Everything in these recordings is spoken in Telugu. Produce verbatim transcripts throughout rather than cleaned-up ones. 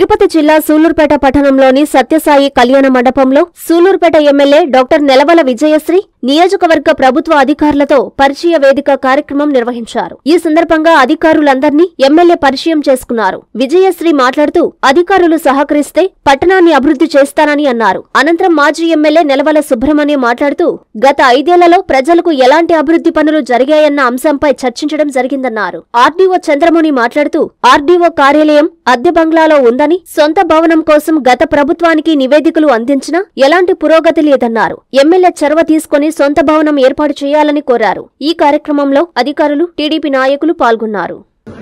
తిరుపతి జిల్లా సూలూరుపేట పట్టణంలోని సత్యసాయి కళ్యాణ మండపంలో సూలూరుపేట ఎమ్మెల్యే డాక్టర్ నెలవల విజయశ్రీ నియోజకవర్గ ప్రభుత్వ అధికారులతో పరిచయ వేదిక కార్యక్రమం నిర్వహించారు. ఈ సందర్భంగా అధికారులందర్నీ ఎమ్మెల్యే పరిచయం చేసుకున్నారు. విజయశ్రీ మాట్లాడుతూ అధికారులు సహకరిస్తే పట్టణాన్ని అభివృద్ధి చేస్తానని అన్నారు. అనంతరం మాజీ ఎమ్మెల్యే నెలవల సుబ్రహ్మణ్యం మాట్లాడుతూ గత ఐదేళ్లలో ప్రజలకు ఎలాంటి అభివృద్ధి పనులు జరిగాయన్న అంశంపై చర్చించడం జరిగిందన్నారు. ఆర్డీఓ చంద్రముని మాట్లాడుతూ ఆర్డీఓ కార్యాలయం అద్దె బంగ్లాలో ఉందని, సొంత భవనం కోసం గత ప్రభుత్వానికి నివేదికలు అందించినా ఎలాంటి పురోగతి లేదన్నారు. ఎమ్మెల్యే చొరవ తీసుకుని సొంత భవనం ఏర్పాటు చేయాలని కోరారు. ఈ కార్యక్రమంలో అధికారులు, టీడీపీ నాయకులు పాల్గొన్నారు.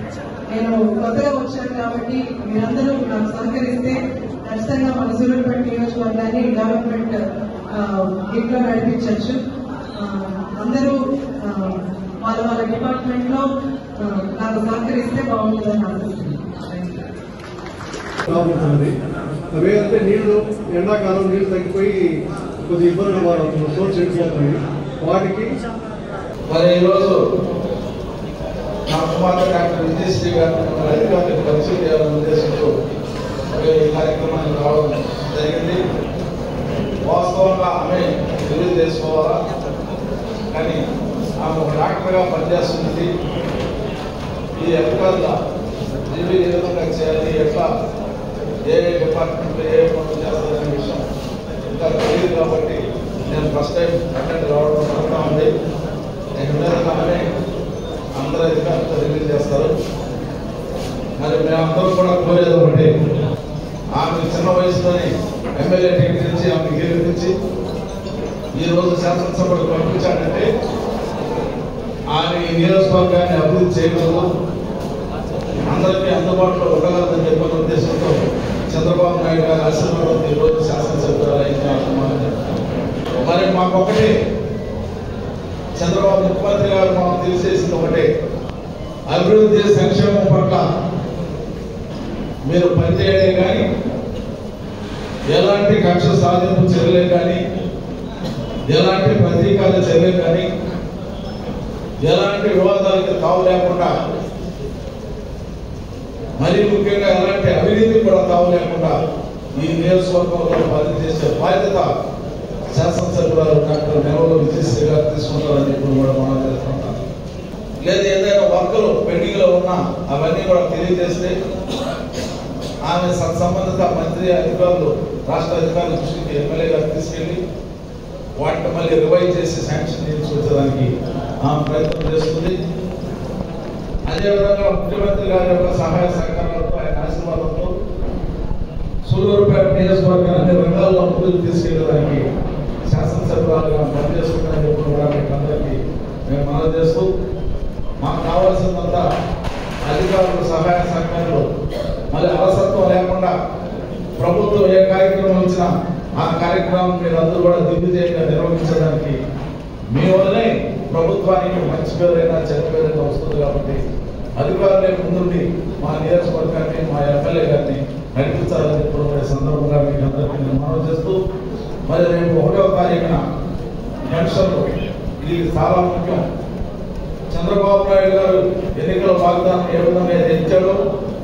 వాళ్ళ వాళ్ళ డిపార్ట్మెంట్ లో నాకు సహకరిస్తే బాగుంటుందని అనిపిస్తుంది. అవేంటే నీళ్లు ఎండాకాలం నీళ్లు తగ్గిపోయి కొద్ది ఇబ్బందులు సోర్స్ ఎండిపోతున్నాయి. వాటికి మరి ఈరోజు నా కుమార్తె డాక్టర్ విజయశ్రీ గారు అధికారులకు పరిచయం చేయాలనే ఉద్దేశంతో ఈ కార్యక్రమానికి రావడం జరిగింది. వాస్తవంగా ఆమె తెలివి చేసుకోవాలా, కానీ ఆమె ఒక డాక్టర్గా పనిచేస్తుంది. ఈ అధికారుల రివ్యూ ఏ విధంగా చేయాలి, ఎట్లా ఏ డిపార్ట్మెంట్లో ఏ పనులు చేస్తారనే విషయం ఇంకా తెలియదు. కాబట్టి నేను ఫస్ట్ టైం అటెండ్ కావడం జరుగుతూ ఉంది. నేను మీదగానే అందరూ అధికారులతో రివ్యూ చేస్తారు. మరి మేమందరూ కూడా కోరేది ఒకటి, ఆమె చిన్న వయసులోని ఎమ్మెల్యే టికెట్ నుంచి ఆమె గెలిపించి ఈరోజు శాసనసభకు పంపించాడంటే ఆమె ఈ నియోజకవర్గాన్ని అభివృద్ధి చేయగలదు, అందరికీ అందుబాటులో ఉండగలదని చెప్పిన ఉద్దేశంతో చంద్రబాబు నాయుడు గారి ఆశీర్వాదంతో ఈరోజు శాసనసభ్యులు. మరి మాకొకటి చంద్రబాబు ముఖ్యమంత్రి గారు మనం తెలిసేసింది ఒకటే, అభివృద్ధి సంక్షేమం పట్ల మీరు పనిచేయడే కానీ, ఎలాంటి కక్ష సాధింపు చర్యలే కానీ, ఎలాంటి ప్రతీకార చర్యలు కానీ, ఎలాంటి వివాదాలకు తావు లేకుండా, మరీ ముఖ్యంగా ఎలాంటి అవినీతి కూడా తావు లేకుండా ఈ నియోజకవర్గంలో పనిచేసే బాధ్యత శాసనసభ్యురాలు డాక్టర్ నెలవల విజయశ్రీ గారు తీసుకుంటారని చెప్పి కూడా మనం చేస్తుంటాం. లేదా ఏదైనా వర్కులు పెండింగ్ లో ఉన్నా అవన్నీ కూడా తెలియజేస్తే ఆమె సంబంధిత మంత్రి అధికారులు, రాష్ట్ర అధికారుల దృష్టికి ఎమ్మెల్యే గారు తీసుకెళ్లి వాటిని మళ్ళీ రివైజ్ చేసి శాంక్షన్ చేయించడానికి ఆమె ప్రయత్నం చేస్తుంది. అదేవిధంగా ముఖ్యమంత్రి గారి యొక్క సహాయ సహకారాలతో, ఆయన ఆశీర్వాదంతో సూలూరుపేట నియోజకవర్గాన్ని అన్ని రంగాల్లో ముందుకు తీసుకెళ్ళడానికి శాసనసభ్యులుగా పనిచేస్తుందని చెప్పి కూడా మీకు అందరికీ మేము మనం చేస్తూ, మాకు కావాల్సిందంతా అధికారుల సహాయ సహకారాలు, మళ్ళీ అలసత్వం లేకుండా ప్రభుత్వం ఏ కార్యక్రమం ఇచ్చినా ఆ కార్యక్రమం మీరు అందరూ కూడా దిగ్విజయంగా నిర్వహించడానికి మీ వల్లనే ప్రభుత్వానికి మంచి పేరైనా చెడ్డ పేరైనా వస్తుంది. కాబట్టి అధికారులే ముందుండి మా నియోజకవర్గాన్ని, మా ఎమ్మెల్యే గారిని నడిపించాలని చెప్పిన సందర్భంగా మీకు అందరికీ నేను మనవి చేస్తూ, మరి రేపు ఒకటో తారీఖున పెన్షన్లు, ఇది చాలా ముఖ్యం. చంద్రబాబు నాయుడు గారు ఎన్నికల వాగ్దానం ఏ విధంగా ఇచ్చాడో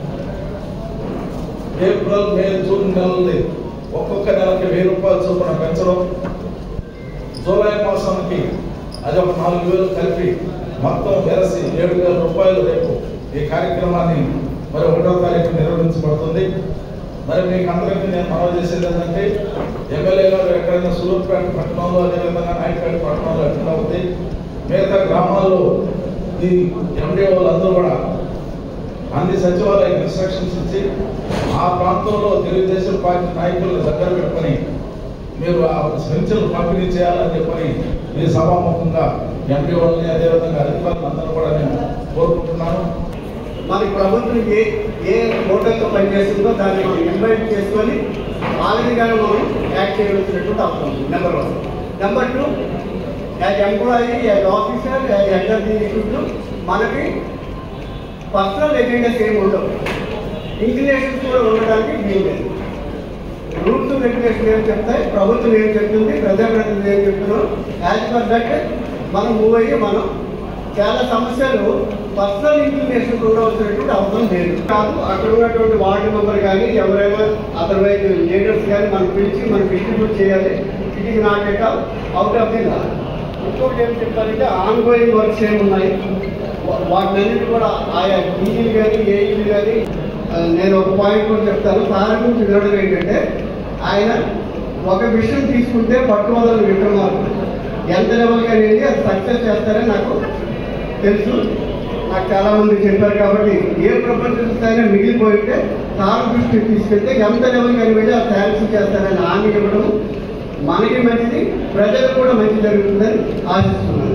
ఏప్రిల్, మే, జూన్ నెలది ఒక్కొక్క నెలకి వెయ్యి రూపాయలు చొప్పున పెంచడం, జూలై మాసానికి అది ఒక నాలుగు వేలు కలిపి మొత్తం వెరసి ఏడు వేల రూపాయలు రేపు ఈ కార్యక్రమాన్ని మరి ఒకటో తారీఖు నిర్వహించబడుతుంది. మరి మీకు అందరికీ నేను మనవి చేసేది ఏంటంటే, ఎమ్మెల్యే గారు ఎక్కడైనా సూలూరుపేట పట్టణంలో, అదేవిధంగా నాయుడుపేట పట్టణంలో ఎట్లా అవుతాయి, మిగతా గ్రామాల్లో ఈ ఎండిఓలు అందరూ కూడా అన్ని సచివాలయ ఇన్స్ట్రక్షన్స్ ఇచ్చి ఆ ప్రాంతంలో తెలుగుదేశం పార్టీ నాయకులను దగ్గర పెట్టుకొని మీరు ఆ పెన్షన్లు పంపిణీ చేయాలని చెప్పని ఈ సభాముఖంగా ఎంపీఓల్ని, అదేవిధంగా అధికారులు అందరూ కూడా నేను కోరుకుంటున్నాను. మనకి ప్రభుత్వం ఏ ఏ హోటల్తో పనిచేస్తుందో దాన్ని మనం ఇన్వైట్ చేసుకొని ఆ విధంగానే మనం యాక్ట్ చేయవలసినటువంటి అవసరం ఉంది. Number one. Number two, as employee, as officer, as head of the institute మనకి పర్సనల్ ఎజెండాస్ ఏమి ఉండవు, ఇంక్లినేషన్స్ కూడా ఉండడానికి వీలు లేదు. రూల్స్ రెగ్యులేషన్ ఏం చెప్తాయి, ప్రభుత్వం ఏం చెప్తుంది, ప్రజాప్రతినిధులు ఏం చెప్తున్నారు, యాజ్ పర్ దట్ మనం మూవ్ అయ్యి మనం చాలా సమస్యలు పర్సనల్ ఇన్ఫర్మేషన్ కూడా వచ్చినటువంటి అవసరం లేదు. కాదు అక్కడ ఉన్నటువంటి వార్డు మెంబర్ కానీ ఎవరైనా అదర్వైజ్ లీడర్స్ కానీ మనం పిలిచి మనం డిస్ట్రిబ్యూట్ చేయాలి. It is not at all out of the law. ఇంకొకటి ఏం చెప్పాలంటే ఆన్ గోయింగ్ వర్క్స్ ఏమున్నాయి వాటినన్నిటి కూడా ఆయా డీజీలు కానీ ఏఈలు కానీ నేను ఒక పాయింట్ కూడా చెప్తాను. సార్ గురించి వినడం ఏంటంటే ఆయన ఒక విషయం తీసుకుంటే పట్టువదలని విక్రమార్కుడు ఎంత లెవెల్కి అనేది అది సక్సెస్ చేస్తారని నాకు తెలుసు. నాకు చాలా మంది చెప్పారు. కాబట్టి ఏ ప్రపంచ స్థాయిలో మిగిలిపోయింటే సార్ దృష్టికి తీసుకెళ్తే ఎంత లెవెల్కి అని వెళ్ళి ఆ థ్యాంక్స్ చేస్తారని హామీ ఇవ్వడం మనకి మంచిది, ప్రజలకు కూడా మంచి జరుగుతుందని ఆశిస్తున్నాను.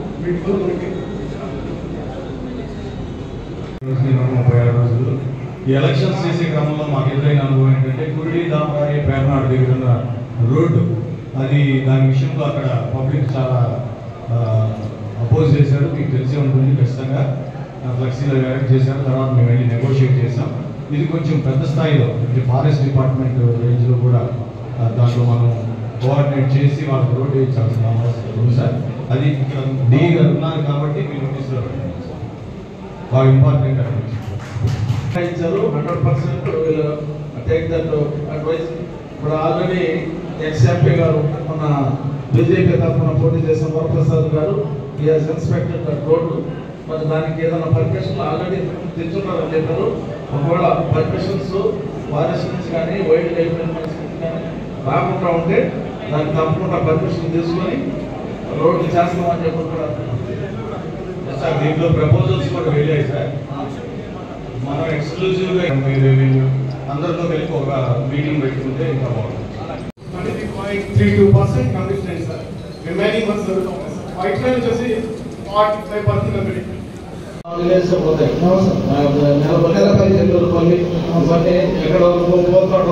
ముప్పై ఆరు రోజులు ఈ ఎలక్షన్స్ చేసే క్రమంలో మాకు ఎదురైన అనుభవం ఏంటంటే కురిడి దామరాయి పేర్నాడు దగ్గర ఉన్న రోడ్డు అది దాని విషయంలో అక్కడ పబ్లిక్ చాలా అపోజ్ చేశారు. మీకు తెలిసే ఉంటుంది. ఖచ్చితంగా ఫ్లెక్సీలో ఎరెక్ట్ చేశారు. తర్వాత మేము వెళ్ళి నెగోషియేట్ చేసాం. ఇది కొంచెం పెద్ద స్థాయిలో అంటే ఫారెస్ట్ డిపార్ట్మెంట్ రేంజ్లో కూడా దాంట్లో మనం కోఆర్డినేట్ చేసి వాళ్ళకి రోడ్డు వేయించాల్సిన అవసరం ఉంది సార్. అది ఇక్కడ డీ గారు ఉన్నారు కాబట్టి మీరు నోటీస్లో పెట్టండి. బాగా ఇంపార్టెంట్ ఇచ్చారు. Hundred percent take that advice. ఇప్పుడు ఆల్రెడీ ఎక్స్ ఎంపీ గారు మన బీజేపీ తరఫున పోటీ చేసిన వరప్రసాద్ గారు ఈ హాజ్ ఇన్స్పెక్టెడ్ దట్ రోడ్డు. మరి దానికి ఏదైనా పర్మిషన్ ఆల్రెడీ తెచ్చున్నారని చెప్పారు. ఒకవేళ పర్మిషన్స్ ఫారెస్ట్ నుంచి కానీ వైల్డ్ లైఫ్ నుంచి కానీ రాకుండా ఉంటే దానికి తప్పకుండా పర్మిషన్ తీసుకొని రోడ్లు చేస్తామని చెప్పి కూడా సార్ దీంట్లో ప్రపోజల్స్ కూడా వెళ్ళాయి సార్. మనం ఎక్స్క్లూజివ్గా మీరు అందరితో కలిపి ఒక మీటింగ్ పెట్టుకుంటే ఇంకా బాగుంటుంది. Three two percent condition sir remaining works జరుగుతుంది. వైట్ లైన్ వచ్చేసి ఫార్టీ ఫైవ్ పర్సెంట్ కంప్లీట్ పోతాయి. నెలపై చెల్లూరుపల్లి ఇవన్నీ ఎక్కడ పోతాడు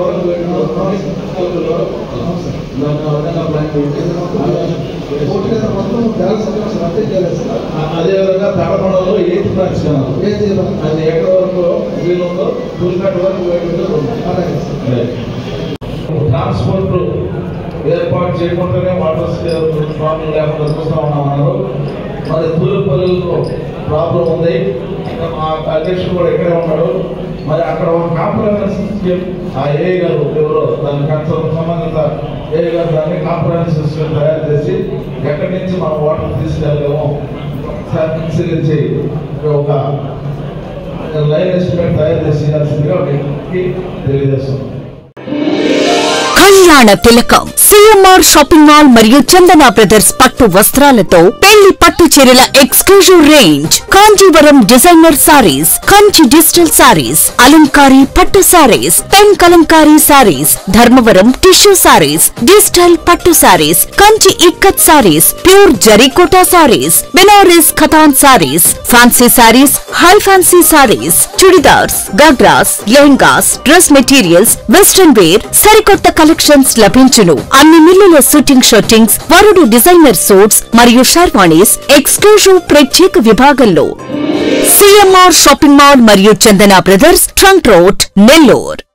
అదేవిధంగా పెడమడలో ఎయిత్ బ్రాంచ్ అది ఎక్కడ వరకు వీలుందో పులికట్ వరకు ట్రాన్స్పోర్ట్ ఏర్పాటు చేయకుండానే వాటర్ ప్రాబ్లం లేకుండా చూస్తూ ఉన్నామన్నారు. మరి తూలుపల్లిలో ప్రాబ్లం ఉంది. మా అధ్యక్షుడు కూడా ఇక్కడే ఉన్నాడు. మరి అక్కడ ఒక కాంప్రమైజ్ స్కీమ్ ఆ ఏ గారు ఎవరో దాని కన్సర్న్ సంబంధిత ఏ గారు దాన్ని కాంప్రమైజ్ సిస్టమ్ తయారు చేసి ఎక్కడి నుంచి మనం వాటర్ తీసుకెళ్ళలేమో పరిశీలించి ఒక లైన్ ఎస్టిమేట్ తయారు చేయాల్సిందిగా తెలియజేస్తున్నాం. కళ్యాణ తిలకం సిఎంఆర్ షాపింగ్ మాల్ మరియు చందన బ్రదర్స్ పట్టు వస్త్రాలతో పెళ్లి పట్టు చీరల exclusive range, Kanjeevaram designer saris, Kanchi digital saris, అలంకారీ పట్టు saris, pen Kalamkari saris, Dharmavaram tissue saris, digital పట్టు సారీస్, కంచి ఇక్కత్ సారీస్, ప్యూర్ జరీకోటా సారీస్, బెనారస్ ఖతాన్ saris, fancy saris, high fancy saris, churidars, గగ్రాస్, lehengas, dress materials, western wear, సరికొత్త కలెక్షన్స్ లభించును. అన్ని మిల్లుల షూటింగ్ షూటింగ్స్, వరుడు డిజైనర్ సూట్స్ మరియు షర్వాణీస్ ఎక్స్క్లూజివ్ ప్రత్యేక విభాగంలో సిఎంఆర్ షాపింగ్ మాల్ మరియు Chandana brothers trunk road, Nellore.